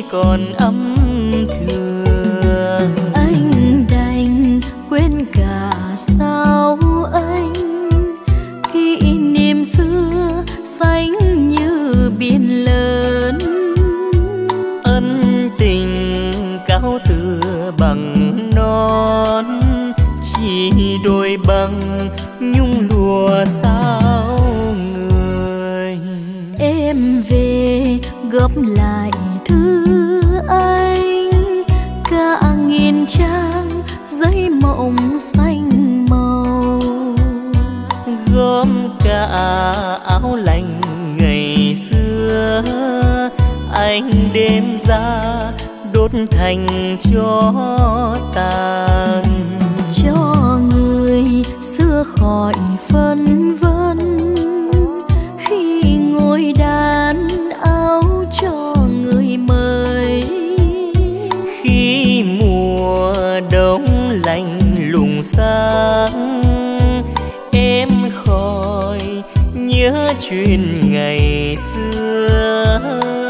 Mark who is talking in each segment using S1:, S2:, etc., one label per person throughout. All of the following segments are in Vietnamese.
S1: còn âm thường.
S2: Anh đành quên cả sao anh, kỷ niệm xưa xanh như biển lớn.
S1: Ân tình cao tựa bằng non, chỉ đôi bằng nhung lụa sao người.
S2: Em về góp lại thư anh, cả nghìn trang giấy mộng xanh màu.
S1: Gom cả áo lạnh ngày xưa, anh đêm ra đốt thành cho tàn.
S2: Cho người xưa khỏi phân vân, khi ngồi đàn áo cho người mới.
S1: Khi mùa đông lạnh lùng sáng, em khỏi nhớ chuyện ngày xưa.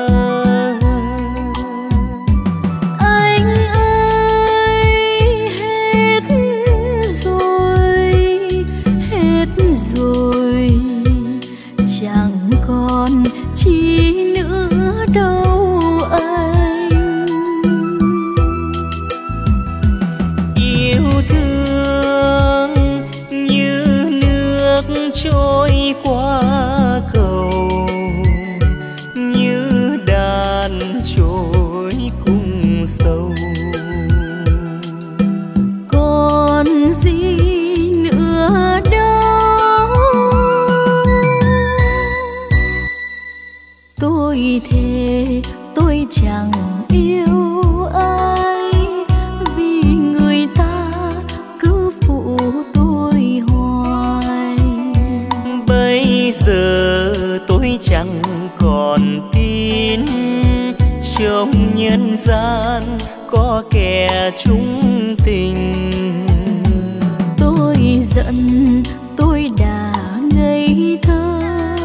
S2: Anh ơi hết rồi, chẳng còn chi nữa đâu anh.
S1: Yêu thương như nước trôi qua cầu, như đàn trôi cùng sâu.
S2: Còn gì nữa đâu, tôi thề tôi chẳng yêu ai, vì người ta cứ phụ tôi hoài.
S1: Bây giờ tôi chẳng còn tin trong nhân gian có kẻ chung tình.
S2: Tôi giận tôi đã ngây thơ,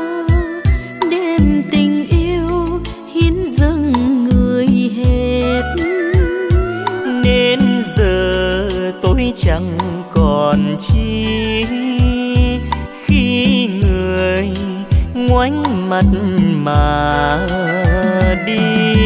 S2: đem tình yêu hiến dâng người hết.
S1: Nên giờ tôi chẳng còn chi, khi người ngoảnh mặt mà đi.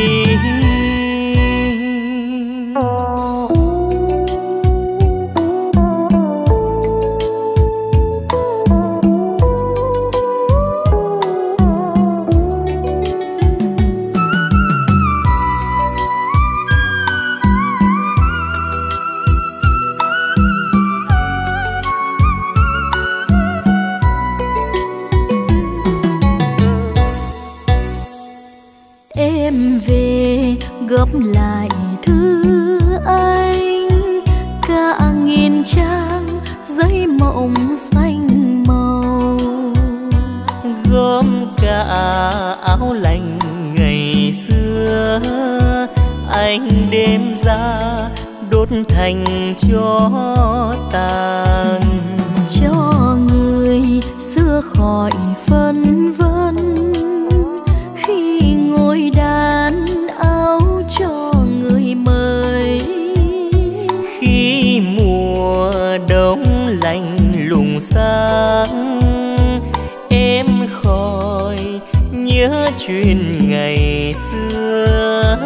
S2: Em về góp lại thư anh, cả nghìn trang giấy mộng xanh màu.
S1: Gom cả áo lạnh ngày xưa, anh đêm ra đốt thành cho tàn.
S2: Cho người xưa khỏi phân vân, khi ngồi đàn áo cho người mới.
S1: Khi mùa đông lạnh lùng sáng, em khỏi nhớ chuyện ngày xưa.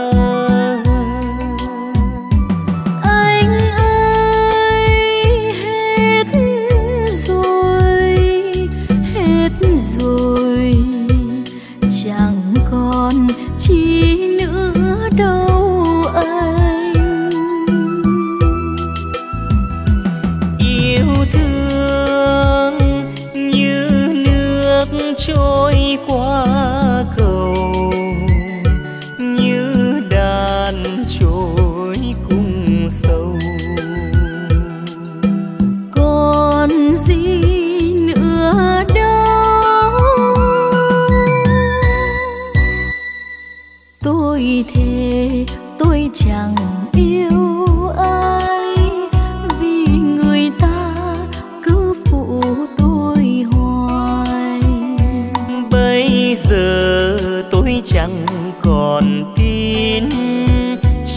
S2: Anh ơi hết rồi, chẳng còn chi nữa đâu anh.
S1: Yêu thương như nước trôi qua cầu, như đàn trôi cùng sâu.
S2: Còn gì nữa đâu, tôi thề tôi chẳng yêu ai, vì người ta cứ phụ tôi hoài.
S1: Bây giờ tôi chẳng còn tin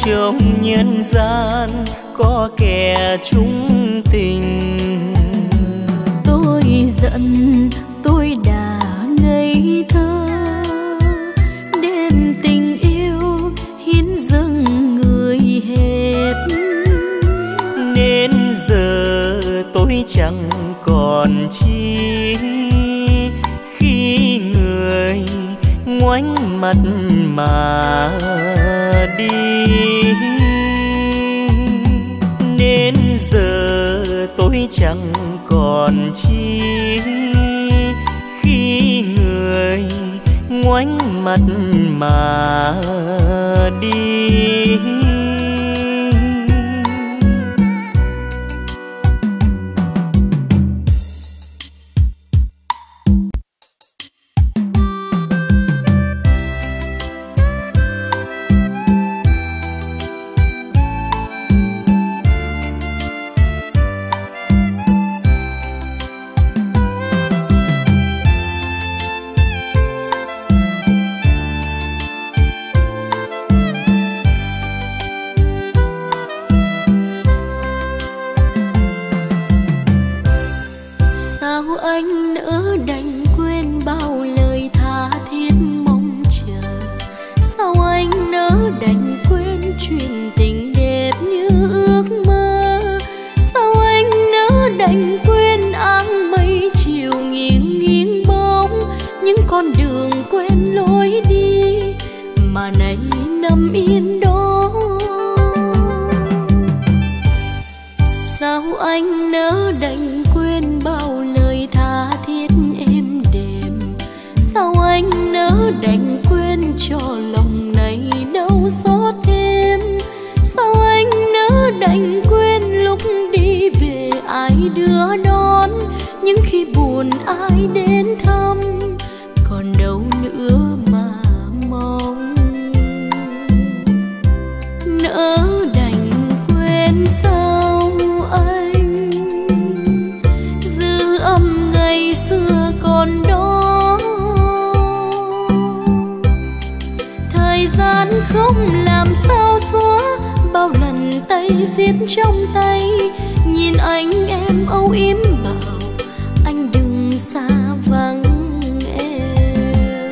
S1: trong nhân gian có kẻ chung tình.
S2: Tôi giận tôi đã ngây thơ, đem tình yêu hiến dâng người hết.
S1: Nên giờ tôi chẳng còn chi khi người ngoảnh mặt mà đi. Nên giờ tôi chẳng còn chi khi người ngoảnh mặt mà đi.
S2: Anh nỡ đành quên bao lời tha thiết mong chờ. Sao anh nỡ đành quên chuyện tình đẹp như ước mơ. Sao anh nỡ đành quên áng mây chiều nghiêng nghiêng bóng những con đường quen lối đi mà nay nằm yên đó. Sao anh nỡ đành quên bao lời tha thiết êm đềm. Sao anh nỡ đành quên cho lòng này đau xót thêm. Sao anh nỡ đành quên lúc đi về ai đưa đón, những khi buồn ai đến thăm, còn đâu nữa mà mong. Nỡ đành quên sao anh dư âm ngày xưa còn đó. Thời gian không làm sao xóa bao lần tay xiết trong tay. Nhìn anh em âu yếm bảo anh đừng xa vắng em.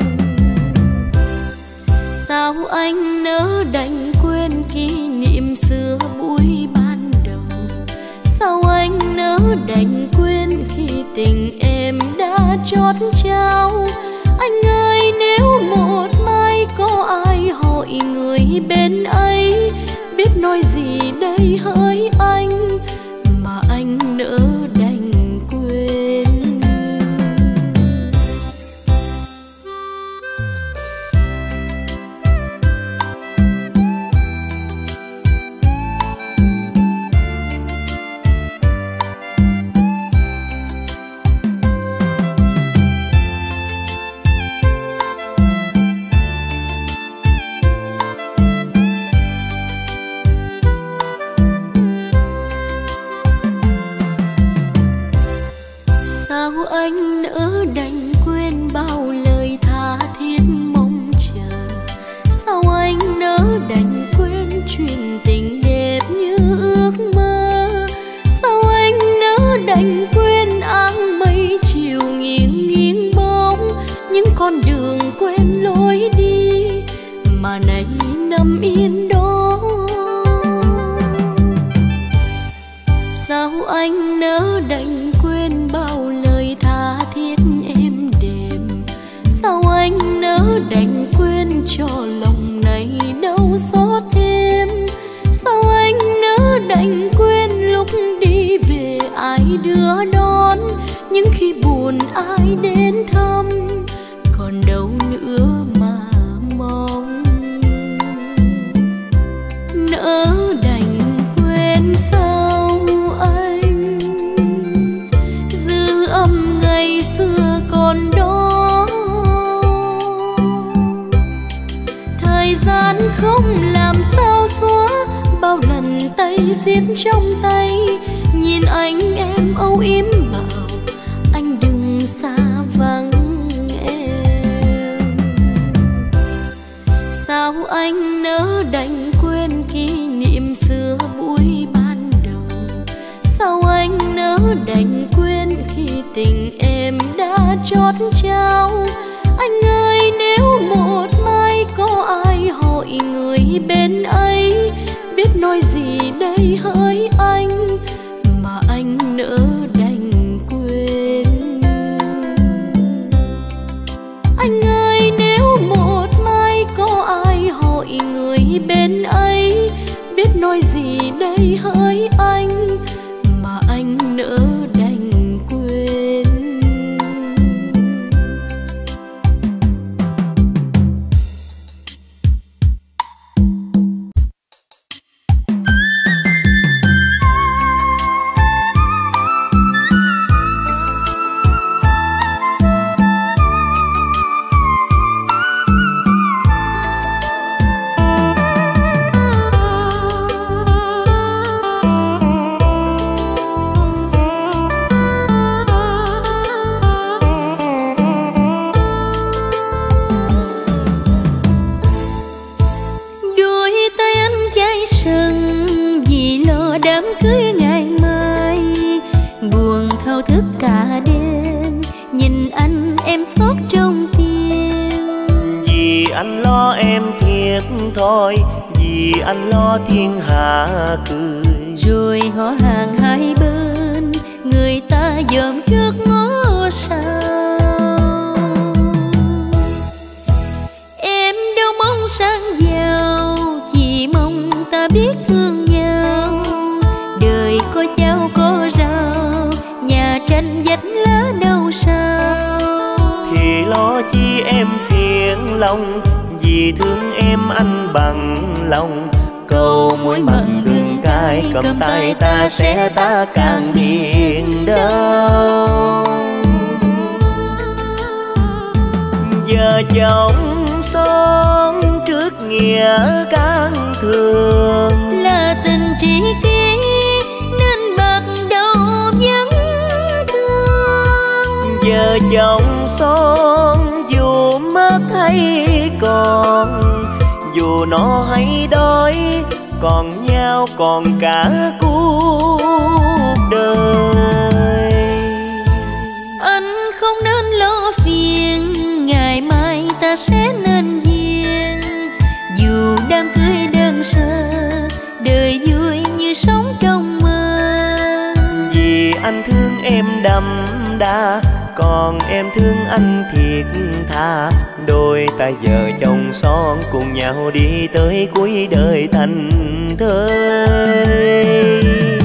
S2: Sao anh nỡ đành quên kỷ niệm xưa buổi ban đầu. Sao anh nỡ đành quên khi tình em đã chót trao. Anh ơi nếu một mai có ai hỏi người bên ấy, biết nói gì đây hỡi anh mà anh nỡ đành quên. Sao anh nỡ đành quên bao lời tha thiết mong chờ. Sao anh nỡ đành quên chuyện tình đẹp như ước mơ. Sao anh nỡ đành quên áng mây chiều nghiêng nghiêng bóng những con đường quen lối đi mà nay nằm yên đó. Sao anh nỡ đành quên bao lời tha thiết êm đềm. Sao anh nỡ đành quên cho lòng này đau xót thêm. Sao anh nỡ đành quên lúc đi về ai đưa đón, những khi buồn ai đến thăm, còn đâu nữa mà mong. Nỡ đành quên sao anh dư âm ngày xưa còn đó. Thời gian không làm sao xóa bao lần tay xiết trong tay. Nhìn anh em âu yếm bảo anh đừng xa vắng em. Sao anh nỡ đành quên quên kỷ niệm xưa buổi ban đầu. Sao anh nỡ đành quên khi tình em đã chót trao. Anh ơi, nếu một mai có ai hỏi người bên ấy, biết nói gì đây hỡi anh, mà anh nỡ đành quên. Anh ơi, nếu một mai có ai hỏi người bên ấy, biết nói gì đây hỡi anh, mà anh nỡ đành quên.
S1: Anh lo em thiệt thôi, vì anh lo thiên hạ cười.
S2: Rồi họ hàng hai bên, người ta dòm trước ngó sau. Em đâu mong sang giàu, chỉ mong ta biết thương nhau. Đời có chao có rau, nhà tranh vách lá đâu sao.
S1: Thì lo chi em phiền lòng, vì thương em anh bằng lòng. Cầu muối mặn gừng cay, cầm tay ta sẽ ta càng biển đâu. Giờ chồng son trước nghĩa can thường,
S2: là tình tri kỷ nên bắt đầu vẫn thương.
S1: Giờ chồng son dù mất hay còn, dù no hay đói, còn nhau còn cả cuộc đời.
S2: Anh không nên lo phiền, ngày mai ta sẽ nên duyên. Dù đám cưới đơn sơ, đời vui như sống trong mơ.
S1: Vì anh thương em đậm đà, còn em thương anh thiệt tha. Đôi ta vợ chồng son cùng nhau đi tới cuối đời thành thơi.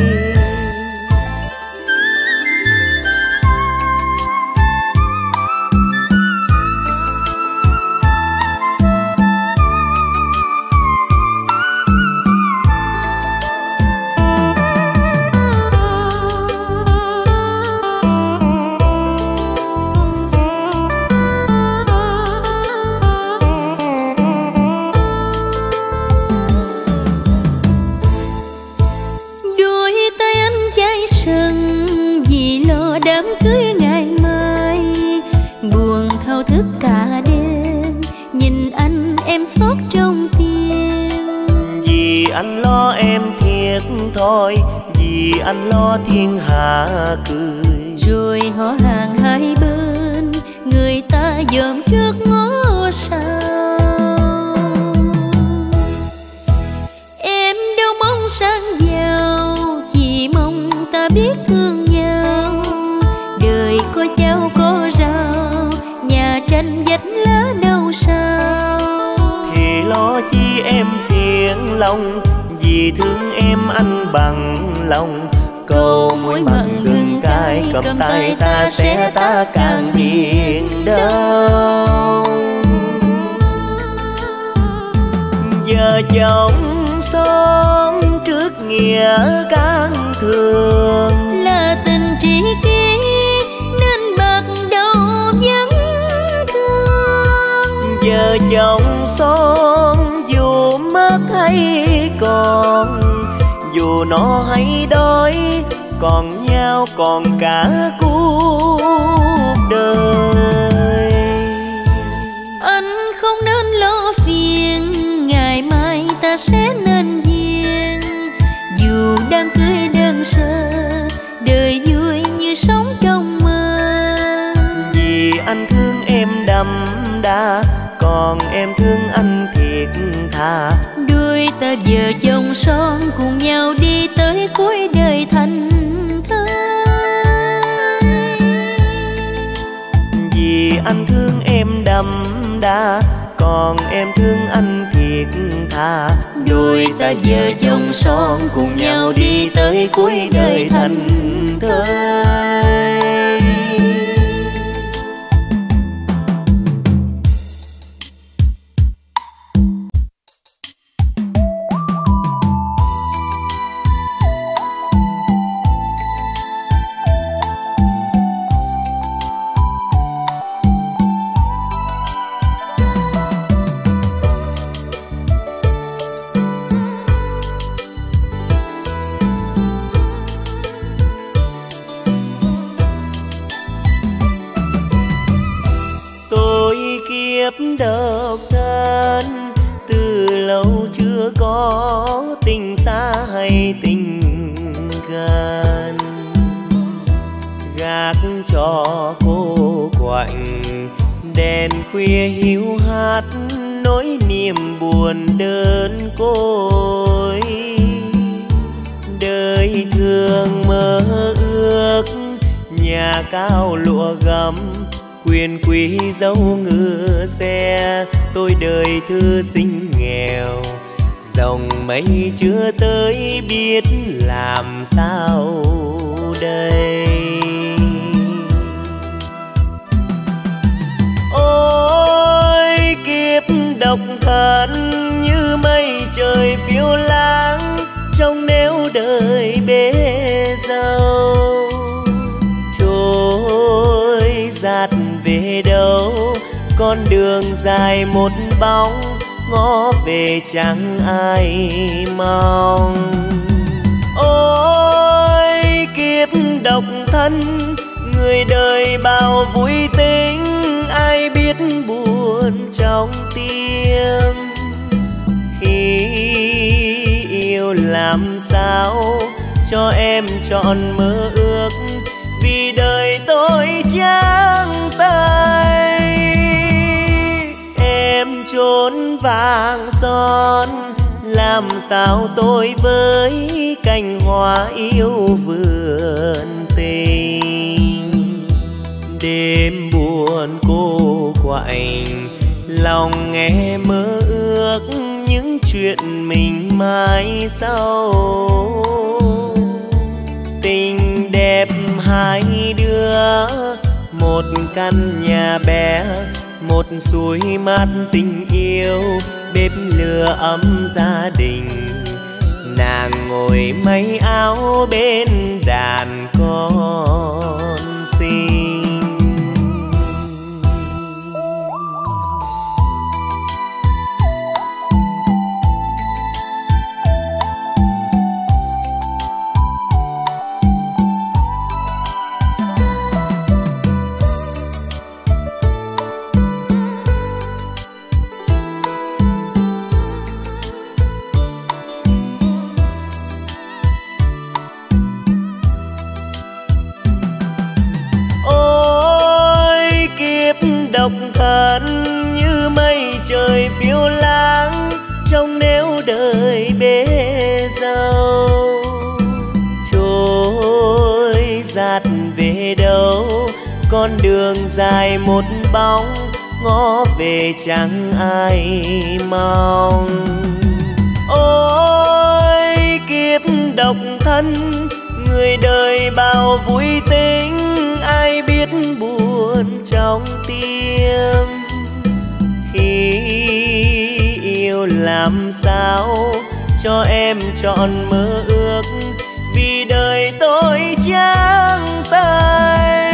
S1: Anh lo em thiệt thôi, vì anh lo thiên hạ cười.
S2: Rồi họ hàng hai bên, người ta dòm trước ngó sau. Em đâu mong sang giàu, chỉ mong ta biết thương nhau. Đời có chao có rau, nhà tranh vách lá đâu sao.
S1: Thì lo chi em phiền lòng, vì thương em anh bằng lòng. Cầu muối mặn gừng cay, cầm tay ta sẽ ta càng biển đâu. Giờ chồng son trước nghĩa can thường,
S2: là tình tri kỷ nên bắt đầu vẫn thương.
S1: Giờ chồng son dù mất hay còn, dù no hay đói, còn nhau còn cả cuộc đời.
S2: Anh không nên lo phiền, ngày mai ta sẽ nên đám cưới đơn sơ, đời vui như sống trong mơ.
S1: Vì anh thương em đậm đà, còn em thương anh thiệt thà.
S2: Đôi ta vợ chồng son cùng nhau đi tới cuối đời thành thơi.
S1: Vì anh thương em đậm đà, còn em thương anh thiệt thà.
S2: Đôi ta vợ chồng son cùng nhau đi tới cuối đời thành thơi.
S1: Độc thân từ lâu chưa có tình xa hay tình gần, gác cho cô quạnh đèn khuya hiu hắt nỗi niềm buồn đơn côi. Đời thường mơ ước nhà cao lụa gấm, quyền quý dấu ngựa xe. Tôi đời thư sinh nghèo, dòng mây chưa tới biết làm sao đây. Ôi kiếp độc thân như mây trời phiêu lãng, trong nẻo đời bể dâu. Trôi giạt về đâu con đường dài một bóng, ngó về chẳng ai mong. Ôi kiếp độc thân người đời bao vui tính, ai biết buồn trong tim. Khi yêu làm sao cho em trọn mơ ước, vì đời tôi trắng tay. Em trốn vàng son, làm sao tôi với cành hoa yêu vườn tình. Đêm buồn cô quạnh, lòng nghe mơ ước những chuyện mình mai sau. Tình đẹp hai đứa, một căn nhà bé, một suối mát tình yêu, bếp lửa ấm gia đình. Nàng ngồi may áo bên đàn con xinh. Độc thân như mây trời phiêu lãng, trong nẻo đời bể dâu. Trôi giạt về đâu con đường dài một bóng, ngó về chẳng ai mong. Ôi kiếp độc thân người đời bao vui tính, ai biết buồn trong tim. Khi yêu làm sao cho em trọn mơ ước, vì đời tôi trắng tay.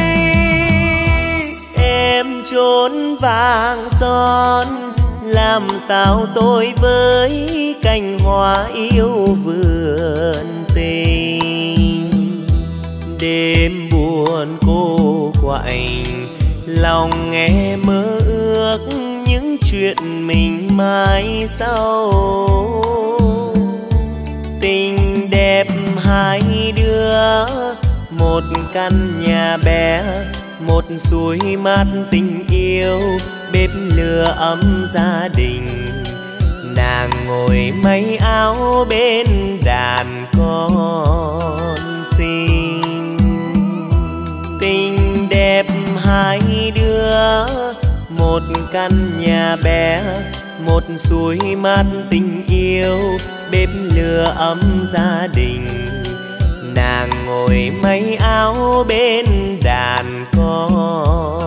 S1: Em trốn vàng son, làm sao tôi với cành hoa yêu vườn tình. Đêm buồn cô quạnh, lòng nghe mơ ước những chuyện mình mai sau. Tình đẹp hai căn nhà bé, một suối mát tình yêu, bếp lửa ấm gia đình. Nàng ngồi may áo bên đàn con xinh. Tình đẹp hai đứa, một căn nhà bé, một suối mát tình yêu, bếp lửa ấm gia đình. Nàng ngồi may áo bên đàn con